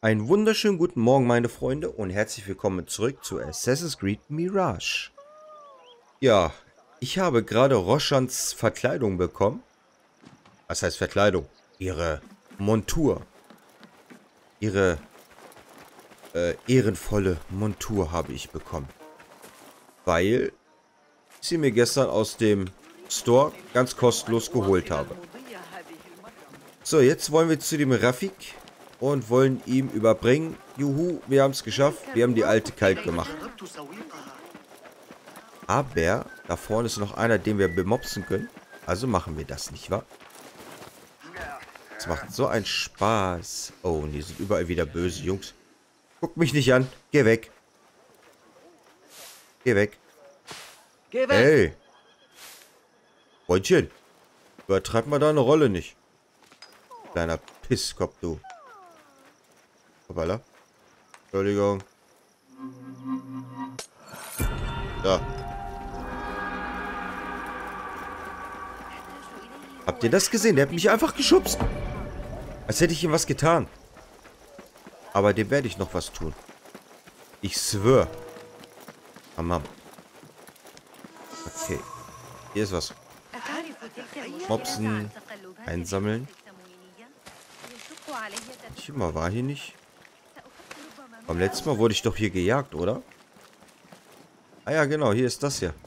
Einen wunderschönen guten Morgen, meine Freunde, und herzlich willkommen zurück zu Assassin's Creed Mirage. Ja, ich habe gerade Roshans Verkleidung bekommen. Was heißt Verkleidung? Ihre Montur. Ihre ehrenvolle Montur habe ich bekommen. Weil ich sie mir gestern aus dem Store ganz kostenlos geholt habe. So, jetzt wollen wir zu dem Rafik und wollen ihm überbringen. Juhu, wir haben es geschafft. Wir haben die alte kalt gemacht. Aber da vorne ist noch einer, den wir bemopsen können. Also machen wir das, nicht wahr? Es macht so einen Spaß. Oh, und die sind überall wieder böse, Jungs. Guck mich nicht an. Geh weg. Geh weg. Geh weg! Hey. Freundchen. Übertreib mal deine Rolle nicht. Kleiner Pisskopf, du. Hoppala. Entschuldigung. Da. Habt ihr das gesehen? Der hat mich einfach geschubst. Als hätte ich ihm was getan. Aber dem werde ich noch was tun. Ich schwör. Mama. Okay. Hier ist was. Mopsen. Einsammeln. Immer war hier nicht. Beim letzten Mal wurde ich doch hier gejagt, oder? Ah ja, genau. Hier ist das hier.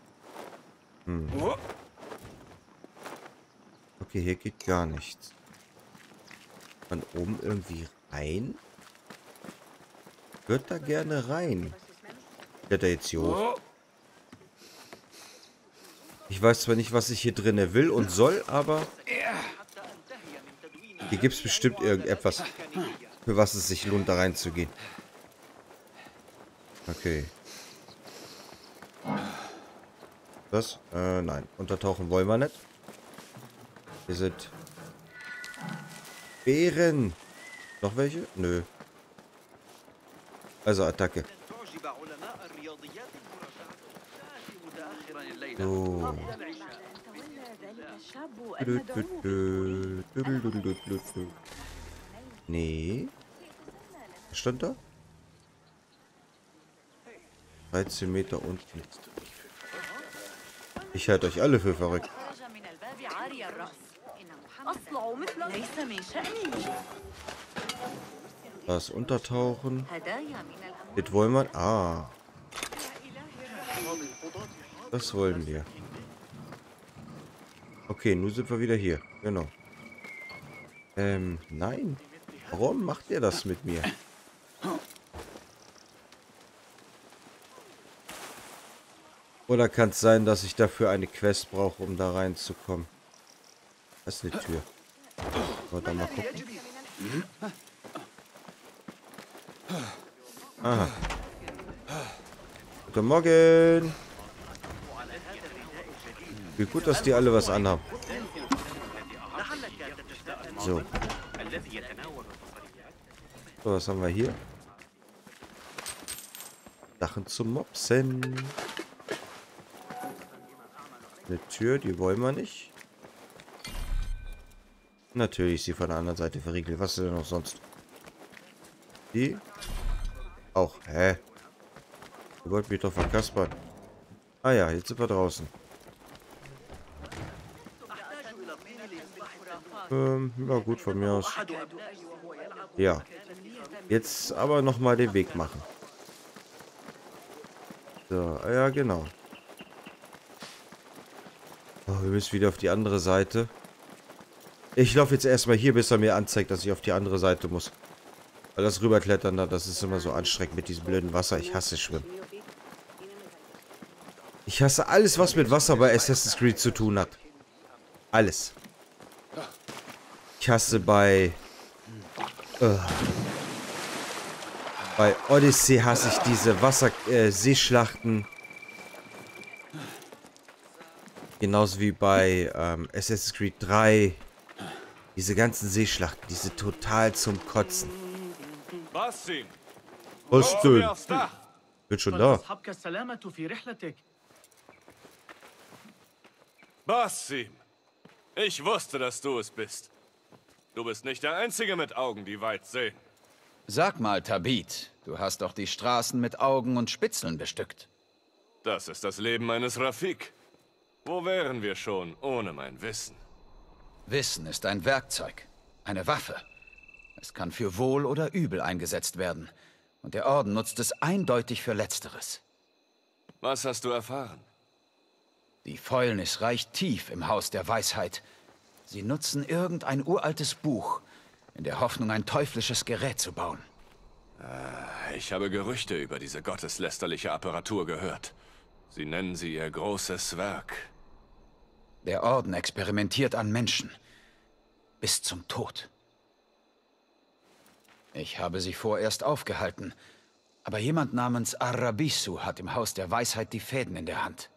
Okay, hier geht gar nichts. Von oben irgendwie rein? Ich würde da gerne rein. Wird er jetzt hier hoch? Ich weiß zwar nicht, was ich hier drinne will und soll, aber hier gibt es bestimmt irgendetwas, für was es sich lohnt, da reinzugehen. Okay. Was? Nein. Untertauchen wollen wir nicht. Hier sind Bären. Noch welche? Nö. Also Attacke. So. Nee. Was stand da? 13 Meter unten. Ich halte euch alle für verrückt. Das Untertauchen. Das wollen wir. Ah. Das wollen wir. Okay, nun sind wir wieder hier. Genau. Nein. Warum macht ihr das mit mir? Oder kann es sein, dass ich dafür eine Quest brauche, um da reinzukommen? Das ist eine Tür. Warte mal gucken. Aha. Guten Morgen. Wie gut, dass die alle was anhaben. So. So, was haben wir hier? Sachen zum Mopsen. Eine Tür, die wollen wir nicht. Natürlich ist sie von der anderen Seite verriegelt. Was ist denn noch sonst? Die? Auch. Hä? Du wolltest mich doch verkaspern. Ah ja, jetzt sind wir draußen. Ja gut, von mir aus. Ja. Jetzt aber nochmal den Weg machen. So, ja genau. Oh, wir müssen wieder auf die andere Seite. Ich laufe jetzt erstmal hier, bis er mir anzeigt, dass ich auf die andere Seite muss. Weil das Rüberklettern da, das ist immer so anstrengend mit diesem blöden Wasser. Ich hasse Schwimmen. Ich hasse alles, was mit Wasser bei Assassin's Creed zu tun hat. Alles. Ich hasse bei Odyssey hasse ich diese Seeschlachten. Genauso wie bei Assassin's Creed 3. Diese ganzen Seeschlachten, diese total zum Kotzen. Was denn? Bin schon da. Basim, ich wusste, dass du es bist. Du bist nicht der Einzige mit Augen, die weit sehen. Sag mal, Tabit, du hast doch die Straßen mit Augen und Spitzeln bestückt. Das ist das Leben eines Rafik. Wo wären wir schon ohne mein Wissen? Wissen ist ein Werkzeug, eine Waffe. Es kann für Wohl oder Übel eingesetzt werden. Und der Orden nutzt es eindeutig für Letzteres. Was hast du erfahren? Die Fäulnis reicht tief im Haus der Weisheit. Sie nutzen irgendein uraltes Buch, in der Hoffnung, ein teuflisches Gerät zu bauen. Ich habe Gerüchte über diese gotteslästerliche Apparatur gehört. Sie nennen sie ihr großes Werk. Der Orden experimentiert an Menschen. Bis zum Tod. Ich habe sie vorerst aufgehalten. Aber jemand namens Arabisu hat im Haus der Weisheit die Fäden in der Hand.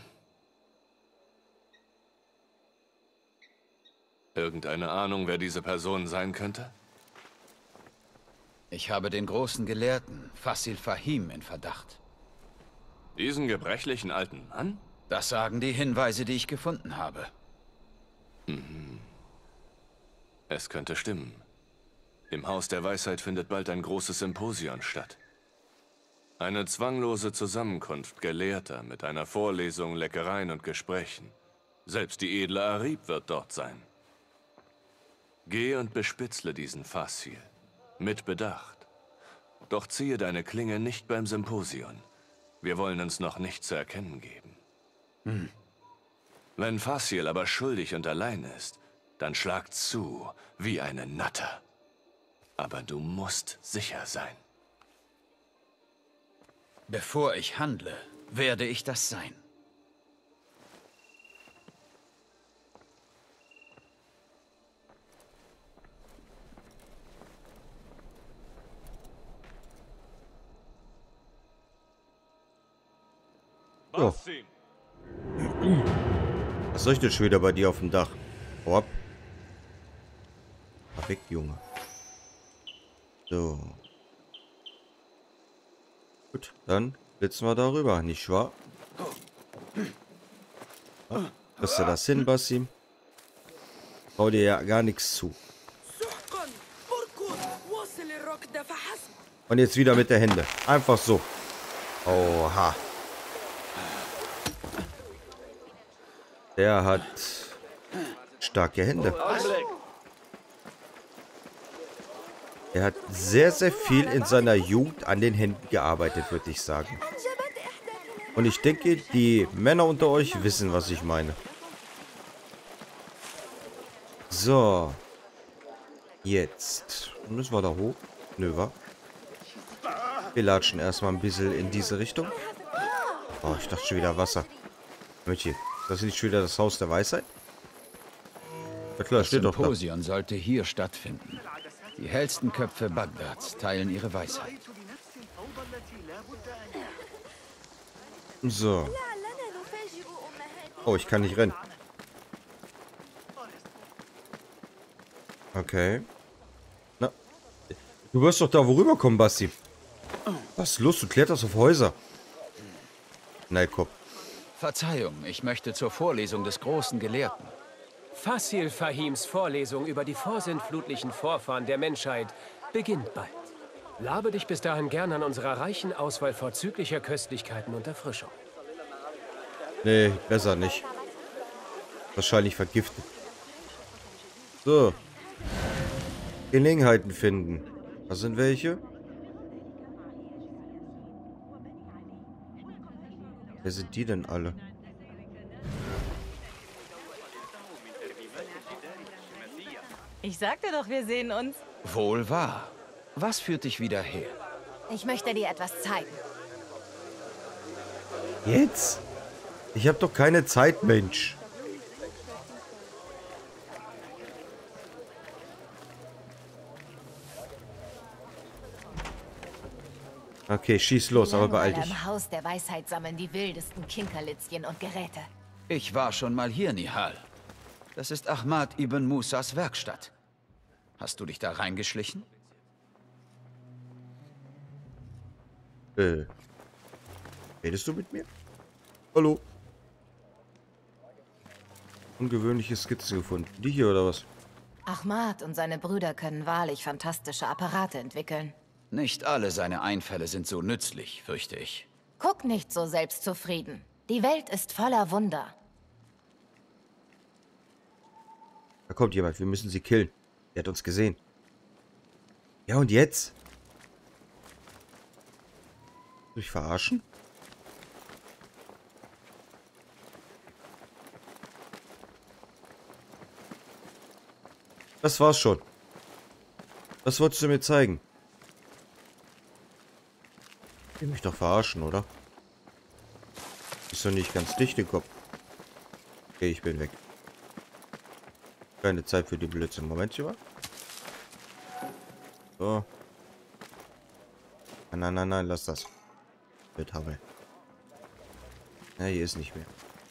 Irgendeine Ahnung, wer diese Person sein könnte? Ich habe den großen Gelehrten, Fasil Fahim, in Verdacht. Diesen gebrechlichen alten Mann? Das sagen die Hinweise, die ich gefunden habe. Es könnte stimmen. Im Haus der Weisheit findet bald ein großes Symposion statt. Eine zwanglose Zusammenkunft Gelehrter mit einer Vorlesung, Leckereien und Gesprächen. Selbst die edle Arib wird dort sein. Geh und bespitzle diesen Fasil. Mit Bedacht. Doch ziehe deine Klinge nicht beim Symposion. Wir wollen uns noch nicht zu erkennen geben. Wenn Fasil aber schuldig und allein ist, dann schlag zu wie eine Natter. Aber du musst sicher sein. Bevor ich handle, werde ich das sein. Ja. Was leuchtet schon wieder bei dir auf dem Dach? Hau ab. Weg, Junge. So. Gut, dann blitzen wir darüber, nicht wahr? Ja, kriegst du das hin, Basim? Trau dir ja gar nichts zu. Und jetzt wieder mit der Hände. Einfach so. Oha. Der hat starke Hände. Er hat sehr, sehr viel in seiner Jugend an den Händen gearbeitet, würde ich sagen. Und ich denke, die Männer unter euch wissen, was ich meine. So. Jetzt. Müssen wir da hoch? Nö, wa? Wir latschen erstmal ein bisschen in diese Richtung. Oh, ich dachte schon wieder Wasser. Mädchen, das ist nicht schon wieder das Haus der Weisheit? Ja klar, Das steht doch da. Symposion sollte hier stattfinden. Die hellsten Köpfe Bagdads teilen ihre Weisheit. So. Oh, ich kann nicht rennen. Okay. Na. Du wirst doch da worüber kommen, Basti. Was ist los? Du kletterst auf Häuser. Nein, komm. Verzeihung, ich möchte zur Vorlesung des großen Gelehrten. Fasil Fahims Vorlesung über die vorsintflutlichen Vorfahren der Menschheit beginnt bald. Labe dich bis dahin gern an unserer reichen Auswahl vorzüglicher Köstlichkeiten und Erfrischung. Nee, besser nicht. Wahrscheinlich vergiftet. So. Gelegenheiten finden. Was sind welche? Wer sind die denn alle? Ich sagte doch, wir sehen uns. Wohl wahr. Was führt dich wieder her? Ich möchte dir etwas zeigen. Jetzt? Ich habe doch keine Zeit, Mensch. Okay, schieß los, aber beeil dich. Im Haus der Weisheit sammeln die wildesten Kinkerlitzchen und Geräte. Ich war schon mal hier, Nihal. Das ist Ahmad ibn Musas Werkstatt. Hast du dich da reingeschlichen? Redest du mit mir? Hallo? Ungewöhnliche Skizzen gefunden. Die hier oder was? Ahmad und seine Brüder können wahrlich fantastische Apparate entwickeln. Nicht alle seine Einfälle sind so nützlich, fürchte ich. Guck nicht so selbstzufrieden. Die Welt ist voller Wunder. Da kommt jemand. Wir müssen sie killen. Der hat uns gesehen. Ja, und jetzt? Mich verarschen? Das war's schon. Das wolltest du mir zeigen. Ich will mich doch verarschen, oder? Ist doch nicht ganz dicht im Kopf. Okay, ich bin weg. Keine Zeit für die Blödsinn. Momentchen mal. So. Nein, nein, nein, lass das. Wird Hammel. Ja, hier ist nicht mehr.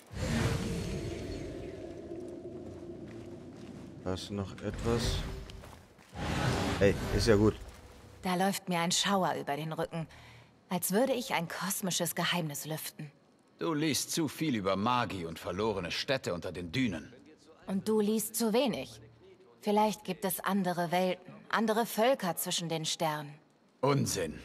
Da ist noch etwas. Hey, ist ja gut. Da läuft mir ein Schauer über den Rücken, als würde ich ein kosmisches Geheimnis lüften. Du liest zu viel über Magie und verlorene Städte unter den Dünen. Und du liest zu wenig. Vielleicht gibt es andere Welten, andere Völker zwischen den Sternen. Unsinn.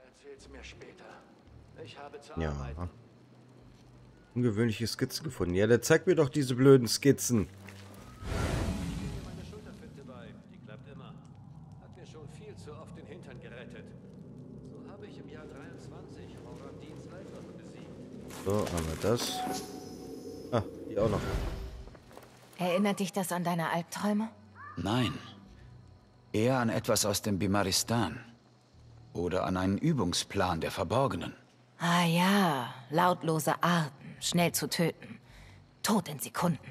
Ja. Ungewöhnliche Skizzen gefunden. Ja, der zeigt mir doch diese blöden Skizzen. Meine Schulterfinte bei. Die klappt immer. Hat mir schon viel zu oft den Hintern gerettet. So habe ich im Jahr 23 Horadins Leibwache besiegt. So, haben wir das. Ah, die auch noch. Erinnert dich das an deine Albträume? Nein. Eher an etwas aus dem Bimaristan. Oder an einen Übungsplan der Verborgenen. Ah ja, lautlose Arten, schnell zu töten. Tod in Sekunden.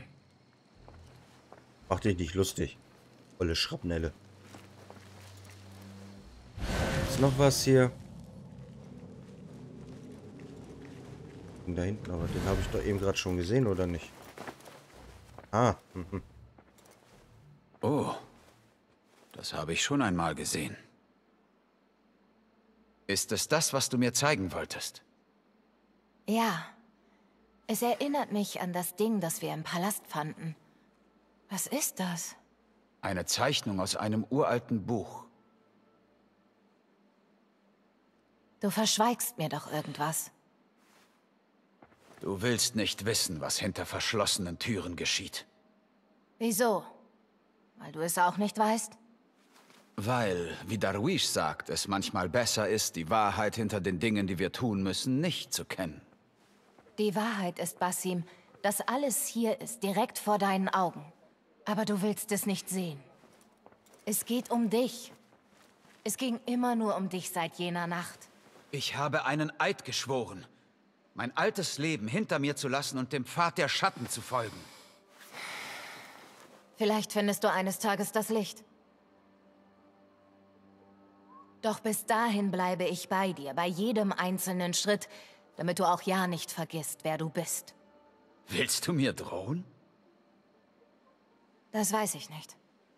Mach dich nicht lustig. Volle Schrapnelle. Ist noch was hier? Da hinten, aber den habe ich doch eben gerade schon gesehen, oder nicht? Ah. Oh. Das habe ich schon einmal gesehen. Ist es das, was du mir zeigen wolltest? Ja. Es erinnert mich an das Ding, das wir im Palast fanden. Was ist das? Eine Zeichnung aus einem uralten Buch. Du verschweigst mir doch irgendwas. Du willst nicht wissen, was hinter verschlossenen Türen geschieht. Wieso? Weil du es auch nicht weißt? Weil, wie Darwish sagt, es manchmal besser ist, die Wahrheit hinter den Dingen, die wir tun müssen, nicht zu kennen. Die Wahrheit ist, Basim, dass alles hier ist, direkt vor deinen Augen. Aber du willst es nicht sehen. Es geht um dich. Es ging immer nur um dich seit jener Nacht. Ich habe einen Eid geschworen, mein altes Leben hinter mir zu lassen und dem Pfad der Schatten zu folgen. Vielleicht findest du eines Tages das Licht. Doch bis dahin bleibe ich bei dir, bei jedem einzelnen Schritt, damit du auch ja nicht vergisst, wer du bist. Willst du mir drohen? Das weiß ich nicht.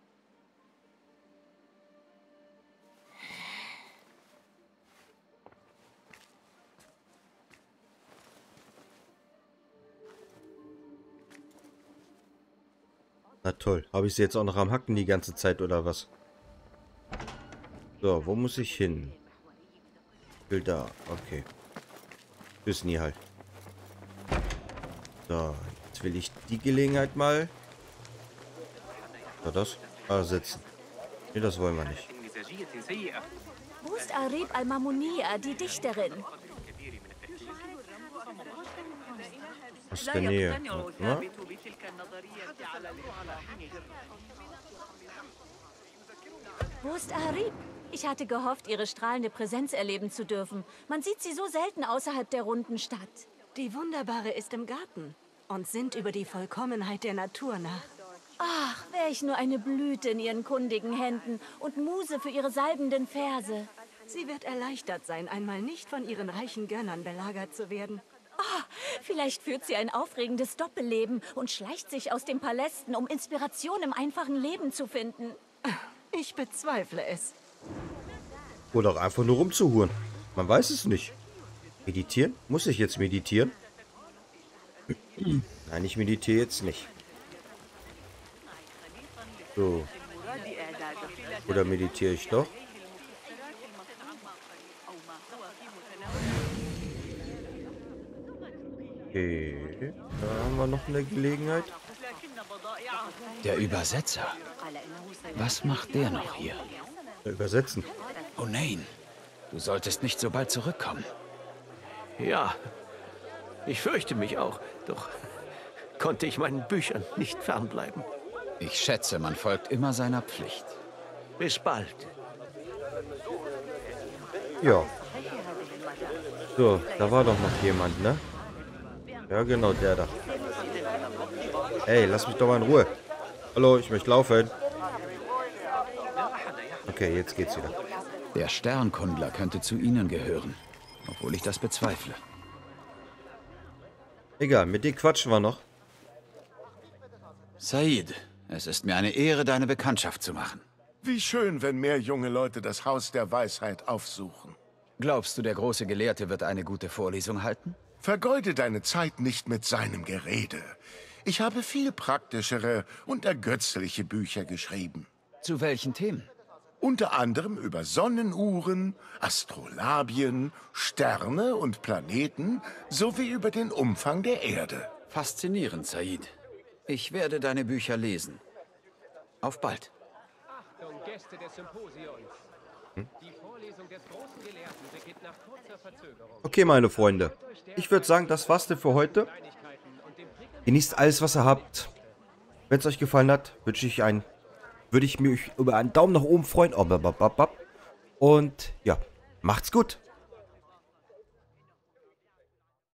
Na toll. Habe ich sie jetzt auch noch am Hacken die ganze Zeit, oder was? So, wo muss ich hin? Ich will da. Okay. Bis nie halt. So, jetzt will ich die Gelegenheit mal. Was das? Ah, sitzen. Nee, das wollen wir nicht. Wo ist Arib al-Mamunia, die Dichterin? Aus der Nähe. Ja? Wo ist Arib? Ich hatte gehofft, ihre strahlende Präsenz erleben zu dürfen. Man sieht sie so selten außerhalb der runden Stadt. Die Wunderbare ist im Garten und sinnt über die Vollkommenheit der Natur nach. Ach, wäre ich nur eine Blüte in ihren kundigen Händen und Muse für ihre salbenden Verse. Sie wird erleichtert sein, einmal nicht von ihren reichen Gönnern belagert zu werden. Oh, vielleicht führt sie ein aufregendes Doppelleben und schleicht sich aus den Palästen, um Inspiration im einfachen Leben zu finden. Ich bezweifle es. Oder auch einfach nur rumzuhuren. Man weiß es nicht. Meditieren? Muss ich jetzt meditieren? Nein, ich meditiere jetzt nicht. So, Oder meditiere ich doch? Okay, da haben wir noch eine Gelegenheit. Der Übersetzer. Was macht der noch hier? Übersetzen. Oh nein, du solltest nicht so bald zurückkommen. Ja, ich fürchte mich auch, doch konnte ich meinen Büchern nicht fernbleiben. Ich schätze, man folgt immer seiner Pflicht. Bis bald. Ja. So, da war doch noch jemand, ne? Ja, genau, der da. Ey, lass mich doch mal in Ruhe. Hallo, ich möchte laufen. Okay, jetzt geht's wieder. Der Sternkundler könnte zu ihnen gehören, obwohl ich das bezweifle. Egal, mit denen quatschen wir noch. Said, es ist mir eine Ehre, deine Bekanntschaft zu machen. Wie schön, wenn mehr junge Leute das Haus der Weisheit aufsuchen. Glaubst du, der große Gelehrte wird eine gute Vorlesung halten? Vergeude deine Zeit nicht mit seinem Gerede. Ich habe viel praktischere und ergötzliche Bücher geschrieben. Zu welchen Themen? Unter anderem über Sonnenuhren, Astrolabien, Sterne und Planeten sowie über den Umfang der Erde. Faszinierend, Said. Ich werde deine Bücher lesen. Auf bald. Achtung, Gäste des Symposions. Die Vorlesung des großen Gelehrten beginnt nach kurzer Verzögerung. Okay, meine Freunde. Ich würde sagen, das war's denn für heute. Genießt alles, was ihr habt. Wenn es euch gefallen hat, würde ich mich über einen Daumen nach oben freuen. Und ja, macht's gut.